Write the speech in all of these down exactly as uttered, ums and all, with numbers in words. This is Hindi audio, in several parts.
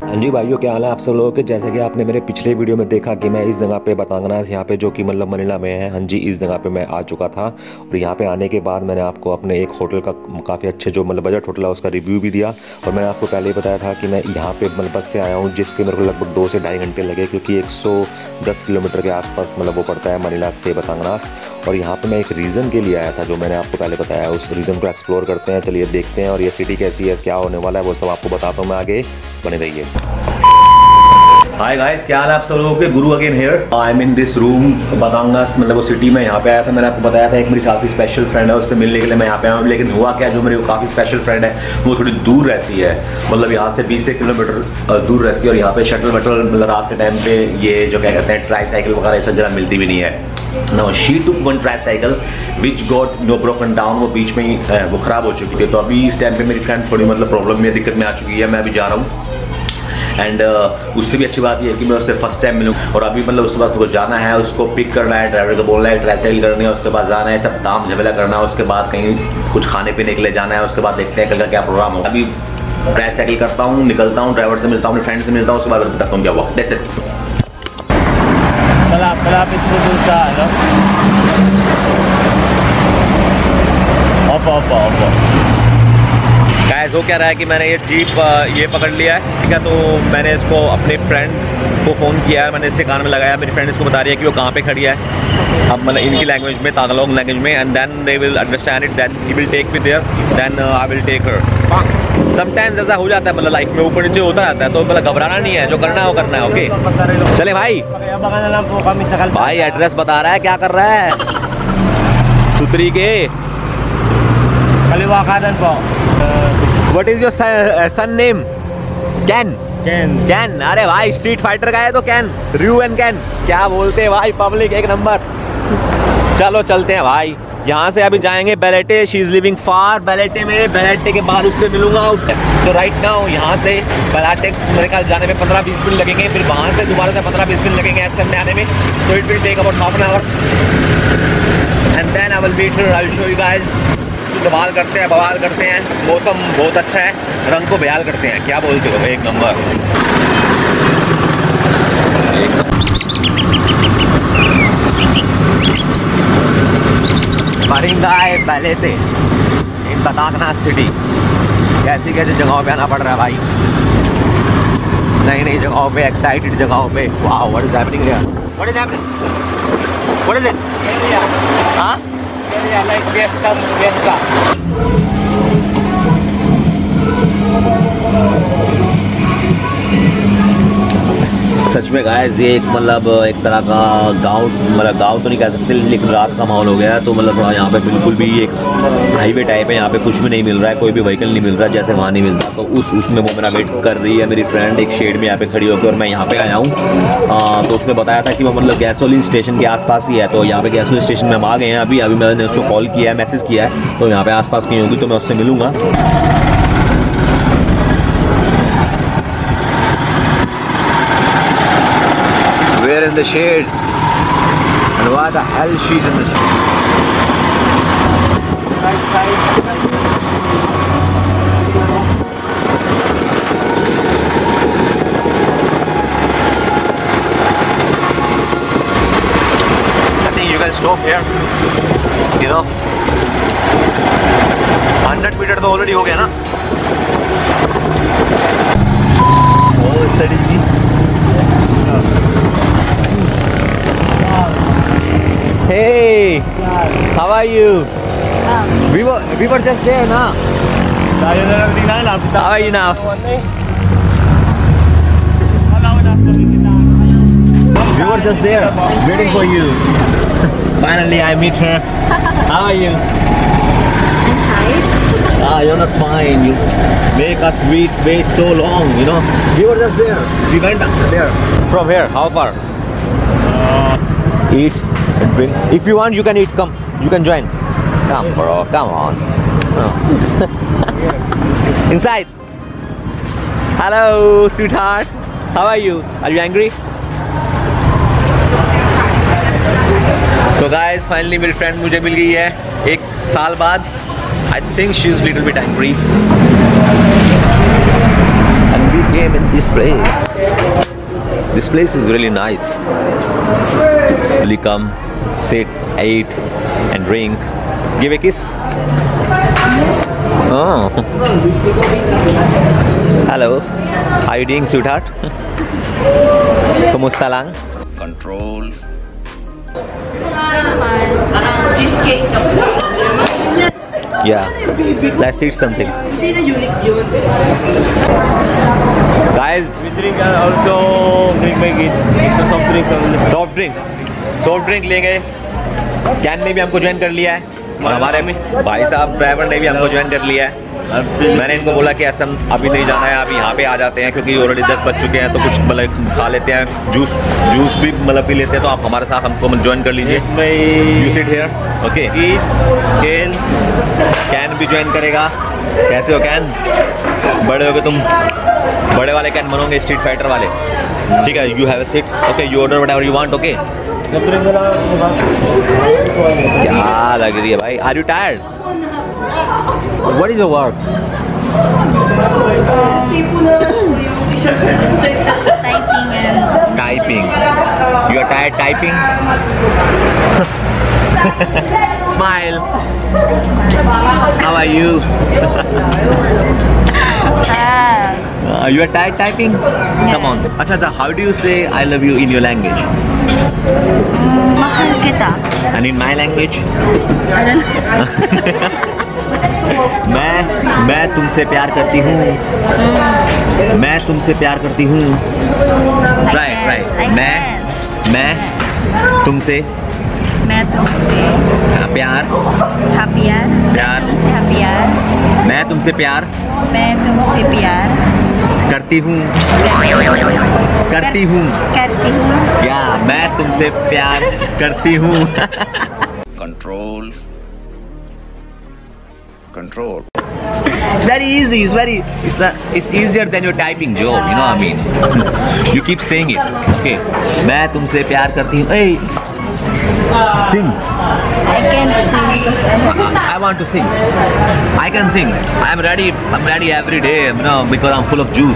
हाँ जी भाइयों, क्या हाल है आप सब लोगों के। जैसे कि आपने मेरे पिछले वीडियो में देखा कि मैं इस जगह पे बतांगनास यहाँ पे जो कि मतलब मनीला में है। हाँ जी, इस जगह पे मैं आ चुका था और यहाँ पे आने के बाद मैंने आपको अपने एक होटल का काफ़ी अच्छे जो मतलब बजट होटल है उसका रिव्यू भी दिया। और मैंने आपको पहले ही बताया था कि मैं यहाँ पे मतलब बस से आया हूँ, जिसके मेरे को लगभग दो से ढाई घंटे लगे, क्योंकि एक सौ दस किलोमीटर के आसपास मतलब वो पड़ता है मनीला से बतांगनास। और यहाँ पे मैं एक रीज़न के लिए आया था जो मैंने आपको पहले बताया, उस रीज़न को एक्सप्लोर करते हैं। चलिए देखते हैं और ये सिटी कैसी है, क्या होने वाला है, वो सब आपको बताता हूँ मैं। आगे बने रहिए। हाय गाइस, क्या हाल है आप सब लोगों के। Guru again here. I am in this room Batangas, मतलब वो सिटी में यहाँ पे आया था। मैंने आपको बताया था एक मेरी काफ़ी स्पेशल फ्रेंड है, उससे मिलने के लिए मैं यहाँ पे आया हूँ। लेकिन हुआ क्या, जो मेरी काफ़ी स्पेशल फ्रेंड है वो थोड़ी दूर रहती है, मतलब यहाँ से बीस किलोमीटर दूर रहती है। और यहाँ पे शटल वटल मतलब रात के टाइम पे ये जो क्या कहते हैं ट्राई साइकिल वगैरह ये सब जगह मिलती भी नहीं है। Now she took one tricycle which got no broken down, वो बीच में ही वो ख़राब हो चुकी थी। तो अभी इस टाइम पे मेरी फ्रेंड थोड़ी मतलब प्रॉब्लम में दिक्कत में आ चुकी है। मैं अभी जा रहा हूँ एंड uh, उससे भी अच्छी बात ये है कि मैं उससे फर्स्ट टाइम मिलूँ। और अभी मतलब उसके बाद उसको जाना है, उसको पिक करना है, ड्राइवर को बोलना है, ट्राईसाइकिल करनी है, उसके बाद जाना है, सब दाम झमेला करना है। उसके बाद कहीं कुछ खाने पीने के लिए जाना है। उसके बाद देखते हैं कल का क्या प्रोग्राम होगा। अभी ट्राईसाइकिल करता हूँ, निकलता हूँ, ड्राइवर से मिलता हूँ, अपने फ्रेंड से मिलता हूँ, उसके बाद बताता हूँ क्या हुआ। That's it. Malapit po dun sa ano? Opo, opo, opo. Guys हो क्या रहा है कि मैंने ये जीप ये पकड़ लिया है, ठीक है। तो मैंने इसको अपने फ्रेंड को फ़ोन किया है, मैंने इससे कान में लगाया। मेरी फ्रेंड इसको बता रही है कि वो कहाँ पे खड़ी है, अब मतलब इनकी लैंग्वेज में, तागलोग लैंग्वेज में। And then they will understand it, then he will take me there, then I will take her. Sometimes ऐसा हो जाता है, मतलब लाइफ में ऊपर नीचे होता रहता है, तो मतलब घबराना नहीं है, जो करना है वो करना है। ओके चले भाई। भाई एड्रेस बता रहा है, क्या कर रहा है सुतरी के। What is your son name? Ken. Ken. Ken. अरे भाई स्ट्रीट फाइटर का है तो कैन, र्यू एंड कैन क्या बोलते हैं भाई, पब्लिक एक नंबर। चलो चलते हैं भाई, यहाँ से अभी जाएंगे बेलेटे। शी इज लिविंग फार बेलेटे में। बेलेटे के बाद उससे मिलूंगा। तो राइट नाउ यहाँ से बेलेटे मेरे ख्याल जाने में पंद्रह बीस मिनट लगेंगे, फिर वहाँ से दोबारा से पंद्रह बीस मिनट लगेंगे ऐसे में आने में। तो it will take about half an hour and then I will meet here, I will show you guys. बवाल करते हैं, बवाल करते हैं। मौसम बहुत अच्छा है, रंग को बहाल करते हैं, क्या बोलते हो। एक नंबर। बारिंगाए बेलेटे इन बतांगनास सिटी। कैसी कैसी जगहों पे आना पड़ रहा है भाई, नई नई जगहों पे, एक्साइटेड जगहों पे। Wow, what is happening here, what is happening, what is it. हाँ Yeah, like Fiesta, Fiesta. सच में गाइस ये एक मतलब एक तरह का गांव, मतलब गांव तो नहीं कह सकते, लेकिन रात का माहौल हो गया है। तो मतलब थोड़ा यहाँ पे बिल्कुल भी एक हाईवे टाइप है, यहाँ पे कुछ भी नहीं मिल रहा है, कोई भी व्हीकल नहीं मिल रहा है, जैसे वहाँ नहीं मिलता। तो उस उसमें वो मेरा वेट कर रही है मेरी फ्रेंड एक शेड में यहाँ पे खड़ी होकर, और मैं यहाँ पे आया हूँ। तो उसने बताया था कि वो मतलब गैसोलीन स्टेशन के आसपास ही है। तो यहाँ पे गैसोलीन स्टेशन में हम आ गए हैं अभी। अभी मैंने उसको कॉल किया है, मैसेज किया है, तो यहाँ पे आसपास कहीं होगी तो मैं उससे मिलूँगा। We're in the shade, and why the hell she's in the shade? Right side. I think you can stop here. You know, hundred metre तो ऑलरेडी हो गया ना। Oh, steady. Hey, how are you? We were we were just there, na? Tayo na lang din na lang. How are you now? We were just there, waiting for you. Finally, I meet her. How are you? I'm tired. Ah, you're not fine. You make us wait wait so long. You know, we were just there. We went there. From here, how far? Uh, Eat. If you want, you can eat. Come, you can join. Come, bro. Come on. Oh. Inside. Hello, sweetheart. How are you? Are you angry? So guys, finally मेरी friend मुझे मिल गई है एक साल बाद. I think she's a little bit angry. And we came in this place. This place is really nice. Really come, sit, eat, and drink. Give a kiss. Oh. Hello. How are you doing, sweetheart? Kumusta lang? Control. Yeah. Let's eat something. Guys, We drink and also drink make it. So soft drink only. Soft drink soft drink लेंगे। कैन ने भी हमको ज्वाइन कर लिया है और हमारे में भाई साहब ड्राइवर ने भी हमको ज्वाइन कर लिया है। मैंने इनको बोला कि ऐसा अभी नहीं जाना है, अभी यहाँ पे आ जाते हैं क्योंकि ऑलरेडी दस बज चुके हैं, तो कुछ मतलब खा लेते हैं, जूस जूस भी मतलब पी लेते हैं। तो आप हमारे साथ हमको ज्वाइन कर लीजिए। You sit here. Okay. Ken Ken भी ज्वाइन करेगा। कैसे हो कैन? बड़े हो गए तुम, बड़े वाले कैन बनोगे, स्ट्रीट फाइटर वाले। ठीक है, you have a seat. Okay, you order whatever you want. Okay. क्या लग रही है भाई? Are you tired? What is your work? Typing and Typing. You are tired typing? Smile. How are you? ah, Uh, you are tired typing? Come on. Acha, acha, how do you say I love you in your language? mahal kita. And in my language? मैं मैं तुमसे प्यार करती हूँ। मैं तुमसे प्यार करती हूँ। Right, right. मैं मैं तुमसे मैं तुमसे प्यार हाँ प्यार प्यार तुमसे हाँ प्यार मैं तुमसे प्यार मैं तुमसे प्यार करती हूँ करती हूँ करती हूँ या मैं तुमसे प्यार करती हूँ। Control. Control. It's very easy. It's very. It's a, It's easier than your typing job. You know what I mean? You keep saying it. Okay. मैं तुमसे प्यार करती हूँ. Hey. Sing. I can't sing because I have I want to sing. I can sing. I'm ready. I'm ready every day. You know, because I'm full of juice.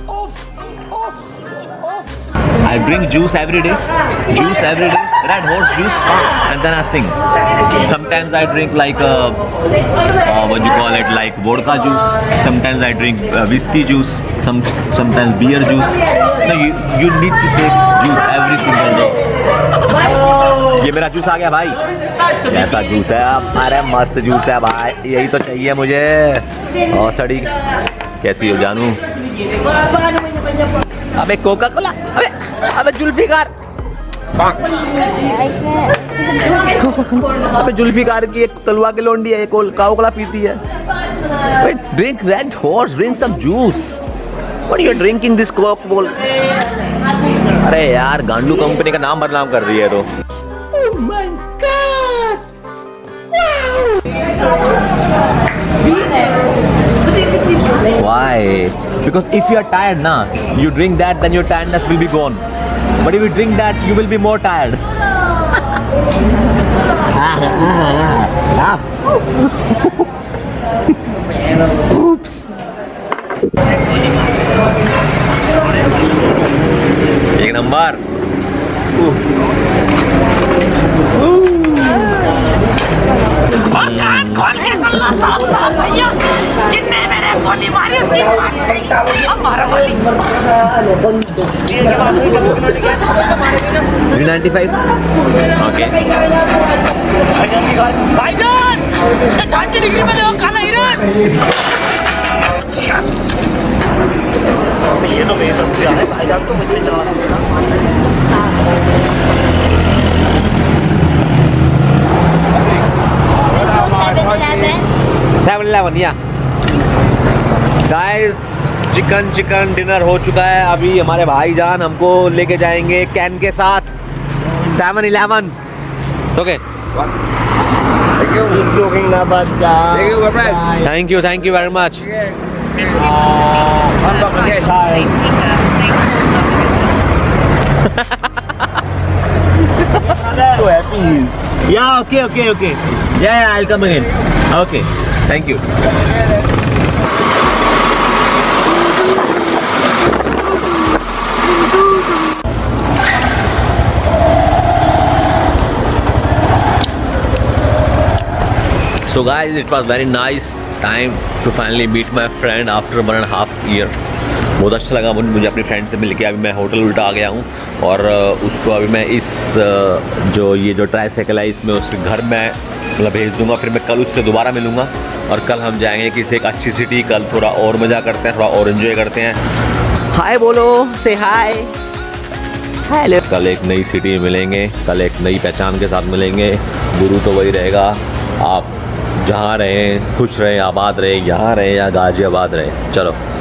I drink juice every day. Juice every day. Red horse juice, and then I sing. Sometimes I drink like uh, uh, what you call it, like vodka juice. Sometimes I drink uh, whiskey juice. Some sometimes beer juice. No, you you need to take juice every single day. ये मेरा जूस आ गया भाई। ऐसा जूस है अरे मस्त जूस है भाई, यही तो चाहिए मुझे। और सड़ी कैसी हो जानू? अबे कोका कोला, अबे अबे जुल्फिकार, अबे जुल्फिकार की एक तलवा की लोंडी है, एक काला कोला पीती है। Drink red horse, drink some juice. What you drinking this coke बोल? अरे यार गांडू कंपनी का नाम बदनाम कर रही है तो। Why? Because if you are tired, na, you drink that, then your tiredness will be gone. But if you drink that, you will be more tired. Oops. एक नंबर। जितने मैंने गोली मारी उसकी हमारा गोली three ninety-five. Okay. भाईजान थर्टी डिग्री में देखो काला हिरण। ये तो मेरे तरफ से आ रहा है भाईजान, तो मुझे चला सेवन इलेवन या गाइस, चिकन चिकन डिनर हो चुका है। अभी हमारे भाईजान हमको लेके जाएंगे कैन के साथ seven eleven. Okay, thank you thank you very much. So happy he is. Yeah, okay, okay, okay. Yeah, yeah, I'll come again. Okay, thank you. So guys it was very nice time to finally meet my friend after one and half year. बहुत अच्छा लगा मुझे अपनी फ्रेंड से मिलके। अभी मैं होटल उल्टा आ गया हूँ और उसको अभी मैं इस जो ये जो ट्राईसाइकिल है इसमें उसके घर में मतलब भेज दूँगा। फिर मैं कल उससे दोबारा मिलूँगा और कल हम जाएंगे किसी एक अच्छी सिटी। कल थोड़ा और मज़ा करते हैं, थोड़ा और इन्जॉय करते हैं। हाय बोलो, से हाय हेलो। कल एक नई सिटी में मिलेंगे, कल एक नई पहचान के साथ मिलेंगे। गुरु तो वही रहेगा, आप जहाँ रहें खुश रहें, आबाद रहें, यहाँ रहें या गाजियाबाद रहें। चलो।